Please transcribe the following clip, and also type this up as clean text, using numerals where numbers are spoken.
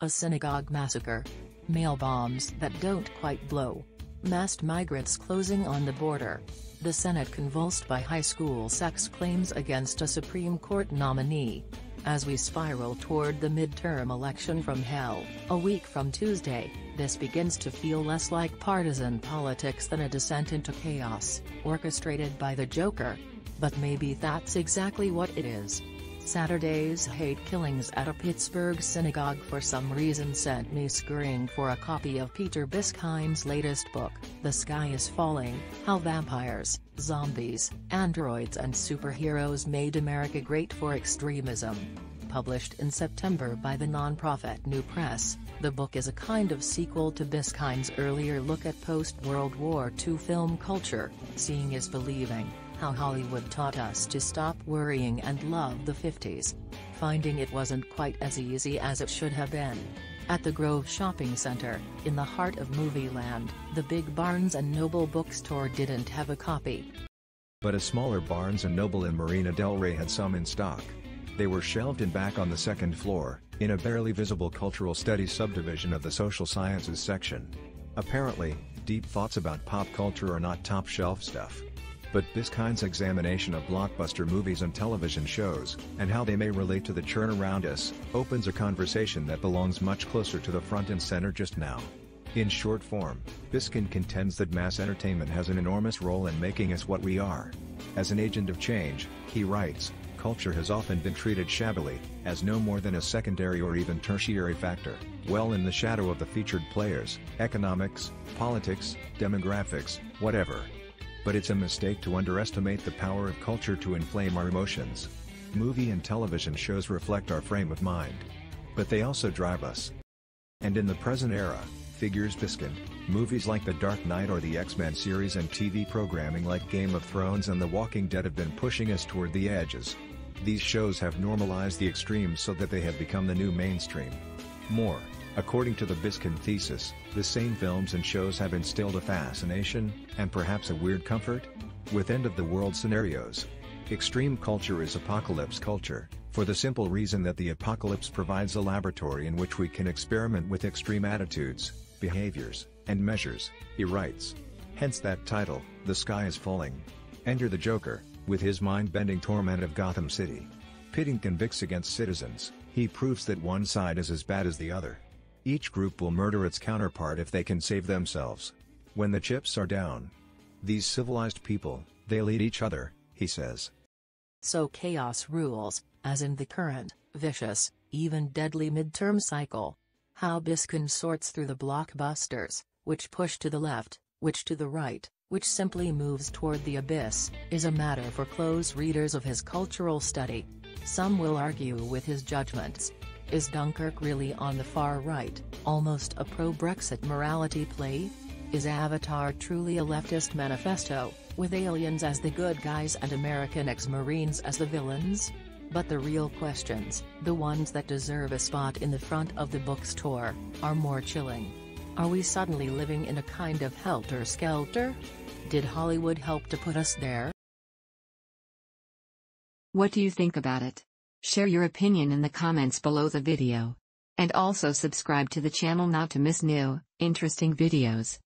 A synagogue massacre. Mail bombs that don't quite blow. Massed migrants closing on the border. The Senate convulsed by high school sex claims against a Supreme Court nominee. As we spiral toward the midterm election from hell, a week from Tuesday, this begins to feel less like partisan politics than a descent into chaos, orchestrated by the Joker. But maybe that's exactly what it is. Saturday's hate killings at a Pittsburgh synagogue for some reason sent me scurrying for a copy of Peter Biskinds' latest book, The Sky is Falling: How Vampires, Zombies, Androids and Superheroes Made America Great for Extremism. Published in September by the nonprofit New Press, the book is a kind of sequel to Biskinds' earlier look at post-World War II film culture, Seeing is Believing: How Hollywood Taught Us to Stop Worrying and Love the 50s. Finding it wasn't quite as easy as it should have been. At the Grove Shopping Center, in the heart of movieland, the big Barnes & Noble bookstore didn't have a copy. But a smaller Barnes & Noble in Marina del Rey had some in stock. They were shelved and back on the second floor, in a barely visible cultural studies subdivision of the social sciences section. Apparently, deep thoughts about pop culture are not top-shelf stuff. But Biskind's examination of blockbuster movies and television shows, and how they may relate to the churn around us, opens a conversation that belongs much closer to the front and center just now. In short form, Biskind contends that mass entertainment has an enormous role in making us what we are. As an agent of change, he writes, culture has often been treated shabbily, as no more than a secondary or even tertiary factor, well in the shadow of the featured players, economics, politics, demographics, whatever. But it's a mistake to underestimate the power of culture to inflame our emotions. Movie and television shows reflect our frame of mind. But they also drive us. And in the present era, figures Biskind, movies like The Dark Knight or the X-Men series and TV programming like Game of Thrones and The Walking Dead have been pushing us toward the edges. These shows have normalized the extremes so that they have become the new mainstream. More, according to the Biskind thesis, the same films and shows have instilled a fascination, and perhaps a weird comfort, with end-of-the-world scenarios. Extreme culture is apocalypse culture, for the simple reason that the apocalypse provides a laboratory in which we can experiment with extreme attitudes, behaviors, and measures, he writes. Hence that title, The Sky is Falling. Enter the Joker, with his mind-bending torment of Gotham City. Pitting convicts against citizens, he proves that one side is as bad as the other. Each group will murder its counterpart if they can save themselves. When the chips are down. These civilized people, they'll eat each other, he says. So chaos rules, as in the current, vicious, even deadly midterm cycle. How Biskind sorts through the blockbusters, which push to the left, which to the right, which simply moves toward the abyss, is a matter for close readers of his cultural study. Some will argue with his judgments. Is Dunkirk really on the far right, almost a pro-Brexit morality play? Is Avatar truly a leftist manifesto, with aliens as the good guys and American ex-Marines as the villains? But the real questions, the ones that deserve a spot in the front of the bookstore, are more chilling. Are we suddenly living in a kind of helter-skelter? Did Hollywood help to put us there? What do you think about it? Share your opinion in the comments below the video. And also subscribe to the channel not to miss new, interesting videos.